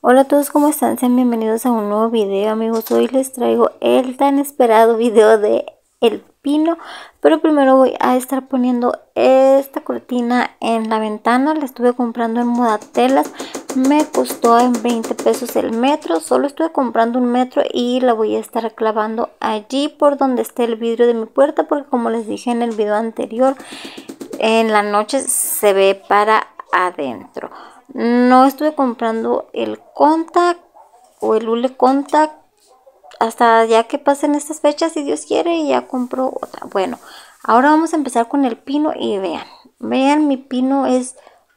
Hola a todos, ¿cómo están? Sean bienvenidos a un nuevo video, amigos. Hoy les traigo el tan esperado video de el pino, pero primero voy a estar poniendo esta cortina en la ventana. La estuve comprando en Modatelas, me costó en 20 pesos el metro. Solo estuve comprando un metro y la voy a estar clavando allí por donde esté el vidrio de mi puerta, porque como les dije en el video anterior, en la noche se ve para adentro. No estuve comprando el contact o el hule contact hasta ya que pasen estas fechas, si Dios quiere, y ya compro otra. Bueno, ahora vamos a empezar con el pino y vean, mi pino es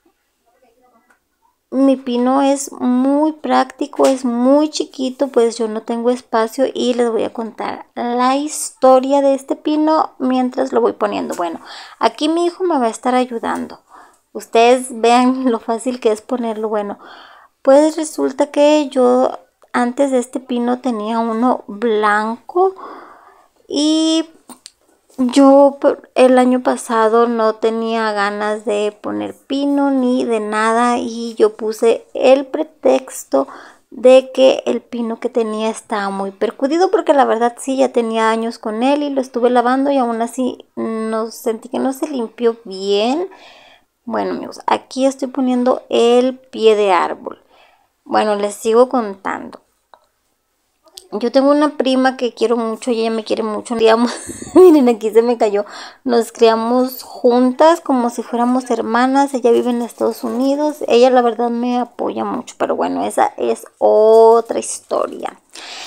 muy práctico, es muy chiquito, pues yo no tengo espacio y les voy a contar la historia de este pino mientras lo voy poniendo. Bueno, aquí mi hijo me va a estar ayudando. Ustedes vean lo fácil que es ponerlo. Bueno, pues resulta que yo antes de este pino tenía uno blanco y yo el año pasado no tenía ganas de poner pino ni de nada y yo puse el pretexto de que el pino que tenía estaba muy percudido, porque la verdad sí, ya tenía años con él y lo estuve lavando y aún así no sentí que no se limpió bien. Bueno, amigos, aquí estoy poniendo el pie de árbol. Bueno, les sigo contando. Yo tengo una prima que quiero mucho y ella me quiere mucho. Digamos, miren, aquí se me cayó. Nos criamos juntas como si fuéramos hermanas. Ella vive en Estados Unidos. Ella la verdad me apoya mucho, pero bueno, esa es otra historia.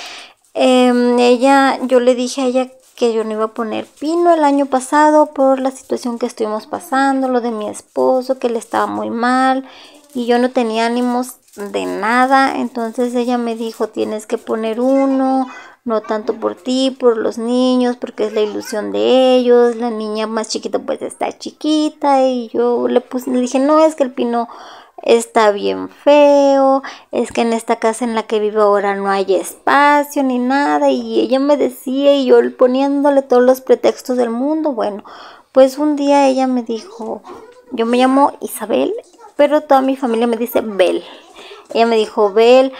Yo le dije a ella que yo no iba a poner pino el año pasado por la situación que estuvimos pasando, lo de mi esposo, que él estaba muy mal y yo no tenía ánimos de nada. Entonces ella me dijo, tienes que poner uno, no tanto por ti, por los niños, porque es la ilusión de ellos. La niña más chiquita pues está chiquita, y yo le dije, no, es que el pino está bien feo, es que en esta casa en la que vivo ahora no hay espacio ni nada. Y ella me decía, y yo poniéndole todos los pretextos del mundo. Bueno, pues un día ella me dijo, yo me llamo Isabel, pero toda mi familia me dice Bel. Ella me dijo, Bel,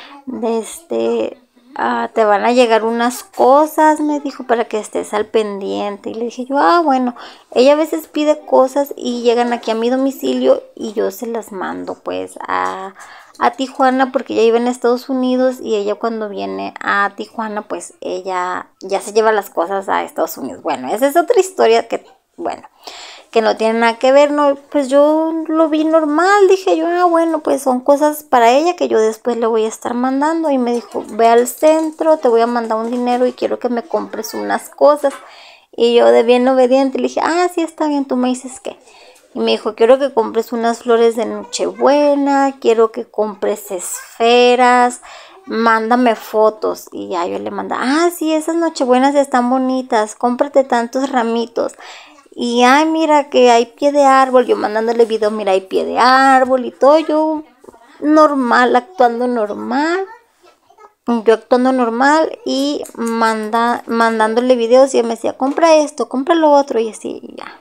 te van a llegar unas cosas, me dijo, para que estés al pendiente. Y le dije yo, bueno. Ella a veces pide cosas y llegan aquí a mi domicilio y yo se las mando pues a Tijuana, porque ella vive en Estados Unidos y ella cuando viene a Tijuana pues ella ya se lleva las cosas a Estados Unidos. Bueno, esa es otra historia que, bueno, que no tiene nada que ver, ¿no? Pues yo lo vi normal, dije yo, bueno, pues son cosas para ella que yo después le voy a estar mandando. Y me dijo, ve al centro, te voy a mandar un dinero y quiero que me compres unas cosas. Y yo, de bien obediente, le dije, sí, está bien, tú me dices qué. Y me dijo, quiero que compres unas flores de Nochebuena, quiero que compres esferas, mándame fotos. Y ya yo le mandé, sí, esas Nochebuenas están bonitas, cómprate tantos ramitos. Y mira que hay pie de árbol, yo mandándole video, mira, hay pie de árbol y todo. Yo normal, actuando normal. Yo actuando normal y mandándole videos, y ella me decía, compra esto, compra lo otro, y así, ya.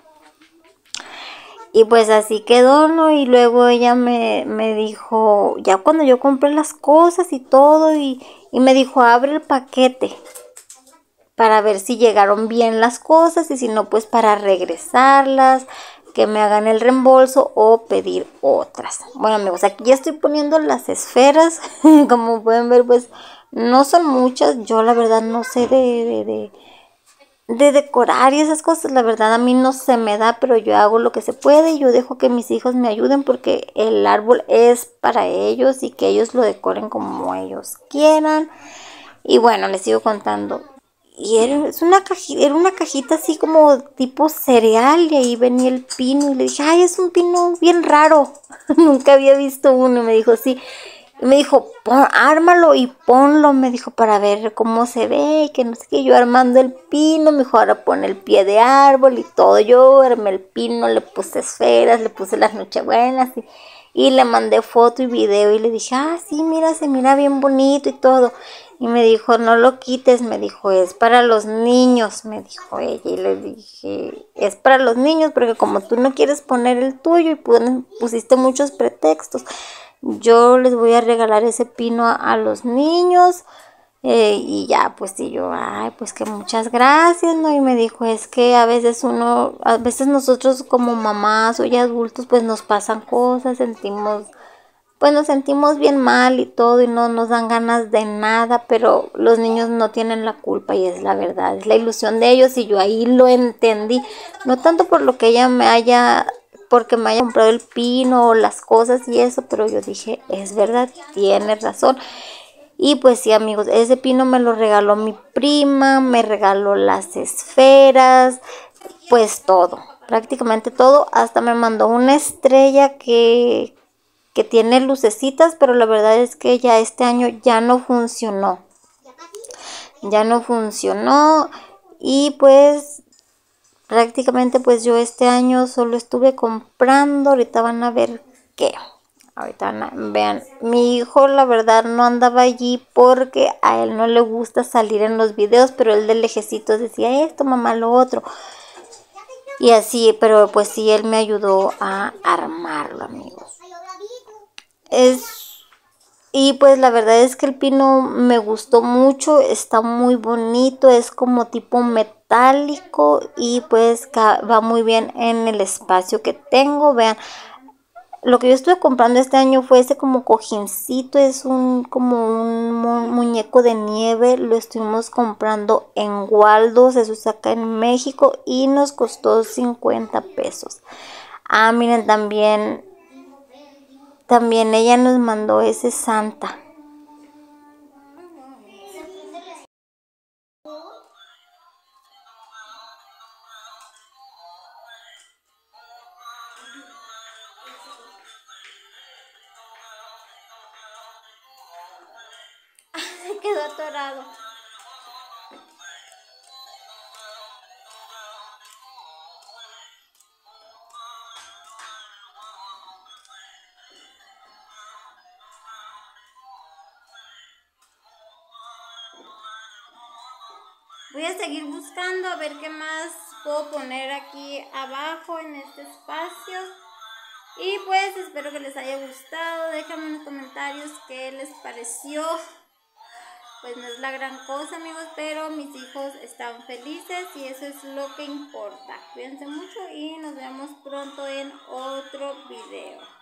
Y pues así quedó, ¿no? Y luego ella me dijo, ya cuando yo compré las cosas y todo, y me dijo, abre el paquete para ver si llegaron bien las cosas, y si no, pues para regresarlas, que me hagan el reembolso o pedir otras. Bueno, amigos, aquí ya estoy poniendo las esferas. Como pueden ver, pues no son muchas. Yo la verdad no sé de decorar y esas cosas. La verdad a mí no se me da, pero yo hago lo que se puede y yo dejo que mis hijos me ayuden, porque el árbol es para ellos y que ellos lo decoren como ellos quieran. Y bueno, les sigo contando. Y era una cajita así como tipo cereal, y ahí venía el pino y le dije, es un pino bien raro. Nunca había visto uno. Y me dijo, sí. Y me dijo, ármalo y ponlo, me dijo, para ver cómo se ve, y que no sé qué. Yo armando el pino, me dijo, ahora pon el pie de árbol y todo. Yo armé el pino, le puse esferas, le puse las nochebuenas y le mandé foto y video y le dije, sí, mira, se mira bien bonito y todo. Y me dijo, no lo quites, me dijo, es para los niños, me dijo ella. Y le dije, es para los niños porque como tú no quieres poner el tuyo y pusiste muchos pretextos. yo les voy a regalar ese pino a los niños. Y ya, pues, y yo, ay, pues que muchas gracias, ¿no? Y me dijo, es que a veces nosotros como mamás o ya adultos, pues nos pasan cosas, pues nos sentimos bien mal y todo, y no nos dan ganas de nada, pero los niños no tienen la culpa y es la verdad, es la ilusión de ellos, y yo ahí lo entendí, no tanto por lo que porque me haya comprado el pino o las cosas y eso, pero yo dije, es verdad, tiene razón. Y pues sí, amigos, ese pino me lo regaló mi prima, me regaló las esferas, pues todo, prácticamente todo. Hasta me mandó una estrella que tiene lucecitas, pero la verdad es que ya este año ya no funcionó. Ya no funcionó y pues prácticamente pues yo este año solo estuve comprando. Ahorita van a ver qué. Vean, mi hijo la verdad no andaba allí porque a él no le gusta salir en los videos, pero él de lejecitos decía esto, mamá, lo otro. Y así, pero pues sí, él me ayudó a armarlo, amigos. Y pues la verdad es que el pino me gustó mucho, está muy bonito, es como tipo metálico y pues va muy bien en el espacio que tengo. Vean, lo que yo estuve comprando este año fue ese como cojincito, es como un muñeco de nieve. Lo estuvimos comprando en Waldos, eso es acá en México, y nos costó 50 pesos. Ah, miren, también ella nos mandó ese Santa. Se quedó atorado. Voy a seguir buscando a ver qué más puedo poner aquí abajo en este espacio. Y pues espero que les haya gustado. Déjame en los comentarios qué les pareció. Pues no es la gran cosa, amigos, pero mis hijos están felices y eso es lo que importa. Cuídense mucho y nos vemos pronto en otro video.